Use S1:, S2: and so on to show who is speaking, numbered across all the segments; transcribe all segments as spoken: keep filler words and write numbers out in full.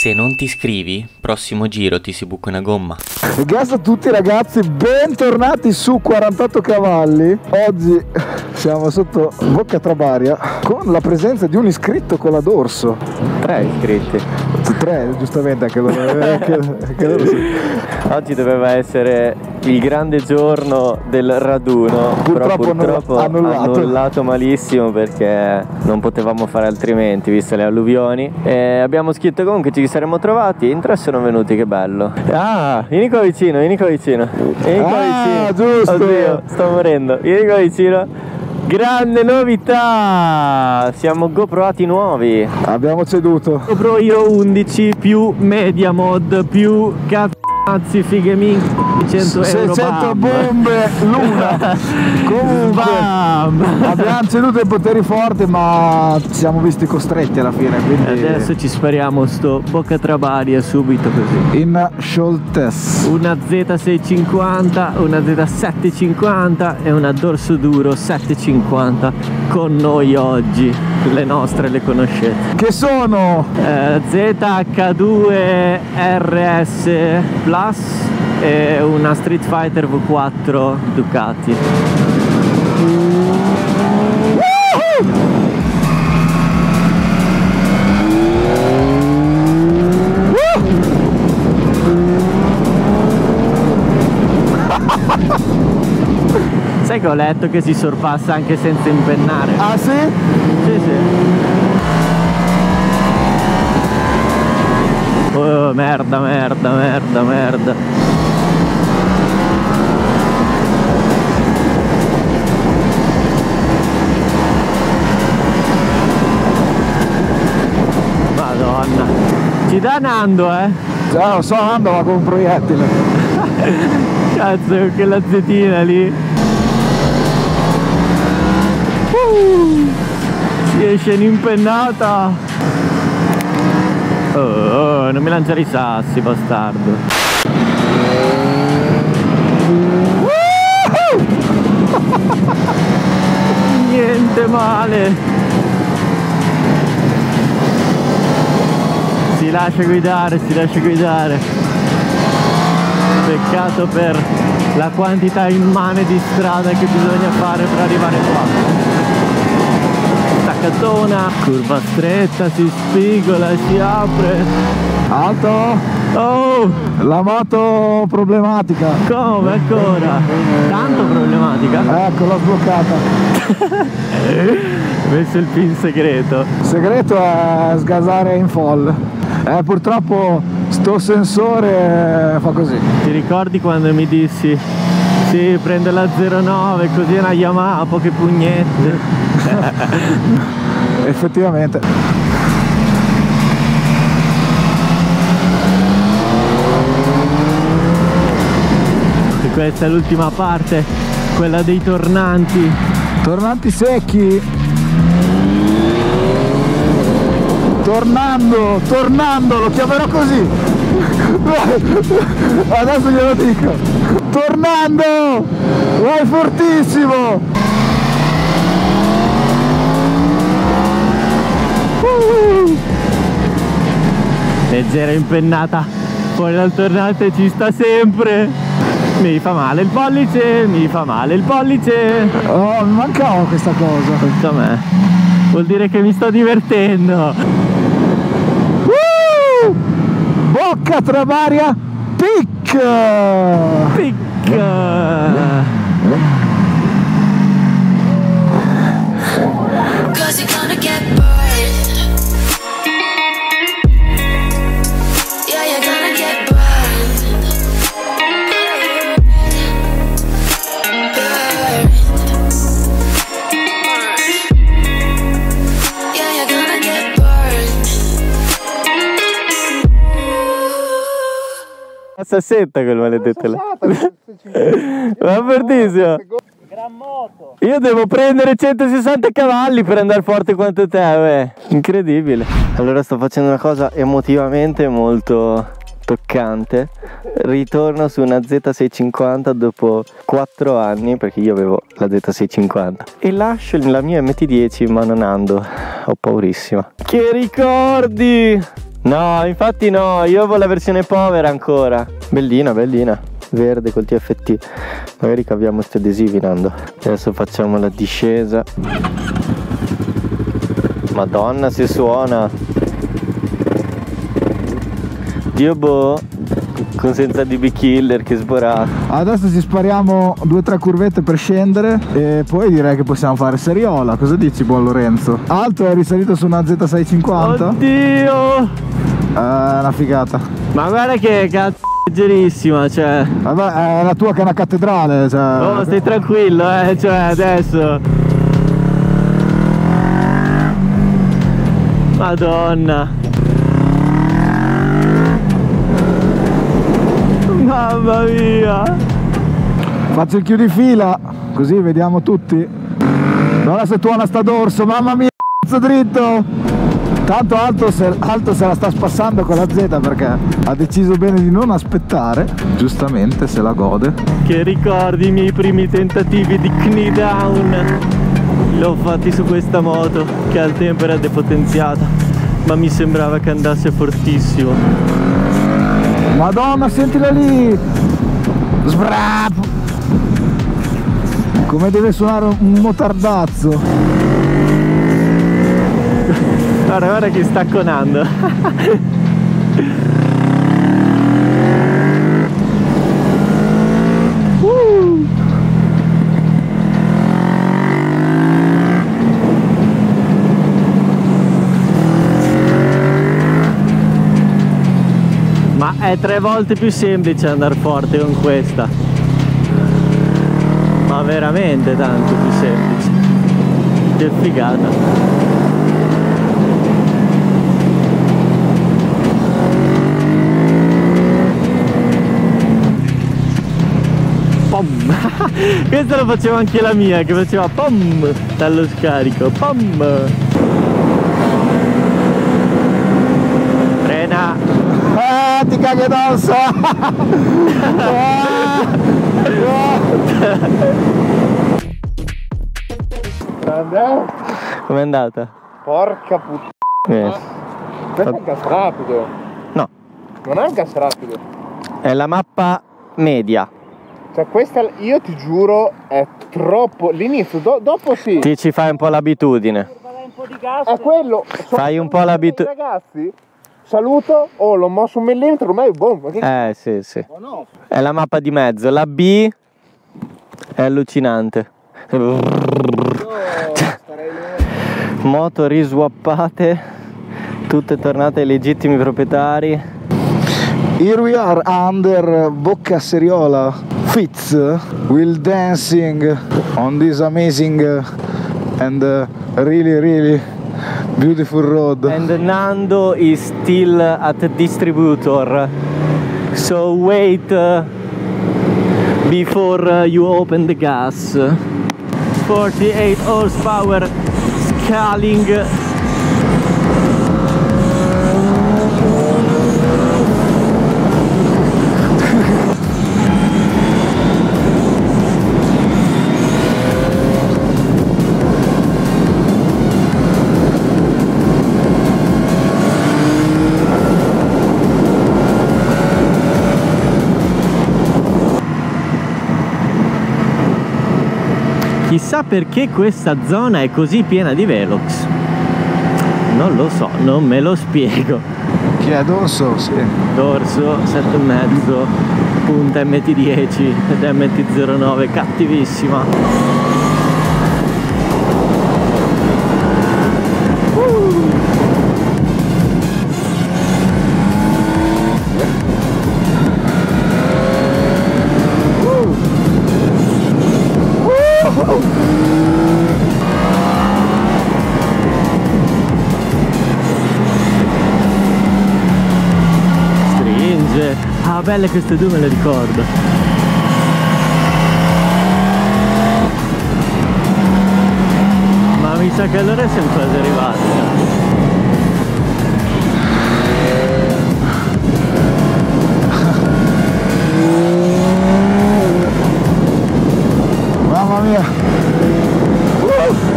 S1: Se non ti iscrivi, prossimo giro ti si buca una gomma.
S2: Gas a tutti ragazzi, bentornati su quarantotto cavalli. Oggi siamo sotto Bocca Trabaria con la presenza di un iscritto con la Dorso.
S3: Tre iscritti.
S2: Tre, giustamente, anche loro. Anche, anche loro sì.
S3: Oggi doveva essere il grande giorno del raduno,
S2: Purtroppo,
S3: però purtroppo
S2: annullato.
S3: annullato malissimo perché non potevamo fare altrimenti viste le alluvioni. E abbiamo scritto comunque ci saremmo trovati, in tre sono venuti, che bello. Ah, vieni qua vicino, vieni qua vicino. Vieni qua
S2: Ah,
S3: vicino.
S2: giusto.
S3: Oddio, sto morendo. Vieni qua vicino. Grande novità! Siamo GoProati nuovi.
S2: Abbiamo ceduto.
S4: GoPro Hero undici più Media Mod più cazzi fighe minchie cento euro
S2: seicento
S4: bam.
S2: bombe l'una. Comunque
S4: Bam.
S2: abbiamo ceduto i poteri forti, ma ci siamo visti costretti alla fine, quindi
S4: Adesso ci spariamo sto Bocca Trabaria subito così.
S2: in Scholtes.
S4: Una Z seicentocinquanta, una Z settecentocinquanta e una Dorso Duro settecentocinquanta con noi oggi. Le nostre le conoscete.
S2: Che sono
S4: Eh, Z H due R S Plus e una Street Fighter V quattro Ducati. Sai che ho letto che si sorpassa anche senza impennare?
S2: ah sì?
S4: Sì, sì. Oh, merda, merda, merda, merda. Madonna. Ci dà Nando, eh?
S2: Già lo so, andava con un proiettile.
S4: Cazzo, con quella zetina lì. Uh, si esce in impennata. Oh, oh, non mi lanciare i sassi, bastardo. Niente male. Si lascia guidare, si lascia guidare. Peccato per la quantità immane di strada che bisogna fare per arrivare qua. Staccatona, curva stretta, si spigola, si apre.
S2: Alto.
S4: Oh,
S2: La moto problematica.
S4: come ancora? Tanto problematica?
S2: Ecco, l'ho sbloccata.
S4: Ho messo il pin segreto.
S2: Il segreto è sgasare in fall. Eh, purtroppo sto sensore fa così.
S4: Ti ricordi quando mi dissi sì, prendo la zero nove, così è una Yamaha, poche pugnette?
S2: Effettivamente.
S4: E questa è l'ultima parte, quella dei tornanti.
S2: Tornanti secchi. Tornando, tornando, lo chiamerò così. Adesso glielo dico. Tornando! Vai fortissimo! Uh!
S4: Leggera impennata, poi dal tornante ci sta sempre. Mi fa male il pollice, mi fa male il pollice.
S2: Oh, mi mancava questa cosa.
S4: Questo a me. Vuol dire che mi sto divertendo.
S2: Uh! Bocca Trabaria Pic!
S4: Picca!
S5: Cause you're gonna get burned. Yeah, you're gonna get burned. Burned. Yeah, you're gonna get burned.
S3: La sassetta quel maledetto là. Va fortissimo. Io devo prendere centosessanta cavalli per andare forte quanto te, beh. Incredibile. Allora sto facendo una cosa emotivamente molto toccante. Ritorno su una Z seicentocinquanta dopo quattro anni, perché io avevo la Z seicentocinquanta, e lascio la mia M T dieci in mano a Nando. Ho paurissima. Che ricordi! No, infatti no, io avevo la versione povera ancora. Bellina, bellina, verde col T F T. Magari caviamo questi adesivi, Nando. Adesso facciamo la discesa. Madonna, se suona. Dio boh, con senza D B killer che sborato.
S2: Adesso ci spariamo due o tre curvette per scendere e poi direi che possiamo fare seriola. Cosa dici, buon Lorenzo? Alto, è risalito su una Z seicentocinquanta?
S3: Oddio!
S2: È una figata.
S3: Ma guarda che cazzo leggerissima, cioè.
S2: Vabbè, è la tua che è una cattedrale, cioè.
S3: Oh, stai tranquillo, eh, cioè adesso. Madonna. Mamma mia.
S2: Faccio il chiudifila, così vediamo tutti. Guarda se tuona sta dorso, mamma mia, cazzo dritto. Tanto Alto se, Alto se la sta spassando con la Z perché ha deciso bene di non aspettare. Giustamente se la gode.
S3: Che ricordi i miei primi tentativi di knee down. Li ho fatti su questa moto che al tempo era depotenziata, ma mi sembrava che andasse fortissimo.
S2: Madonna, sentila lì! Sbrap! Come deve suonare un motardazzo.
S3: Guarda, guarda che sta conando. uh. Ma è tre volte più semplice andare forte con questa. Ma veramente tanto più semplice. Che figata. Pom. Questo lo faceva anche la mia, che faceva pom dallo scarico. Pom. Frena.
S2: Ah, ti caghi addosso!
S3: Com'è andata?
S6: Porca puttana.
S3: Yes.
S6: Questo è un gas rapido.
S3: No,
S6: Non è un gas rapido.
S3: è la mappa media.
S6: Cioè questa, io ti giuro, è troppo. L'inizio, do, dopo sì.
S3: Ti ci fai un po' l'abitudine.
S6: È quello.
S3: Fai un po' l'abitudine.
S6: Ragazzi, saluto. Oh, l'ho mosso un millimetro, ormai boom. Ma che
S3: Eh sì sì.
S6: oh, no.
S3: È la mappa di mezzo. La B è allucinante.
S6: Io starei lì.
S3: Moto riswappate, tutte tornate ai legittimi proprietari.
S2: Here we are under Bocca Seriola. Fitz will dancing on this amazing and really really beautiful road.
S3: And Nando is still at the distributor. So wait uh, before uh, you open the gas. forty-eight horsepower scaling. Chissà perché questa zona è così piena di Velox. Non lo so, non me lo spiego.
S2: Chi è dorso? Sì.
S3: Dorso sette e mezzo, punta M T dieci ed M T zero nove, cattivissima. Ah, belle queste due, me le ricordo. Ma mi sa che allora siamo quasi arrivati.
S2: Mamma mia. Uh!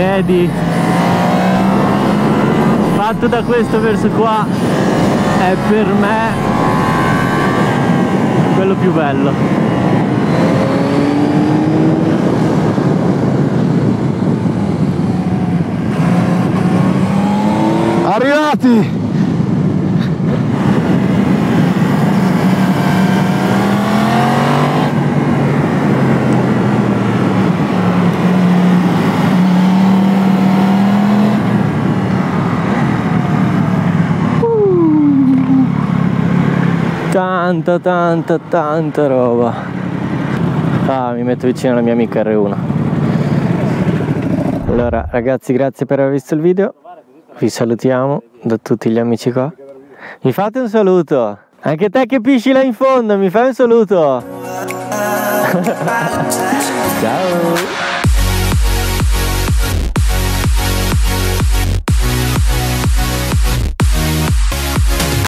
S4: Vedi? Fatto da questo verso qua è per me quello più bello.
S2: Arrivati!
S3: Tanta, tanta, tanta roba. Ah, mi metto vicino alla mia amica R uno. Allora, ragazzi, grazie per aver visto il video. Vi salutiamo da tutti gli amici qua. Mi fate un saluto. Anche te che pisci là in fondo, mi fai un saluto. Ciao.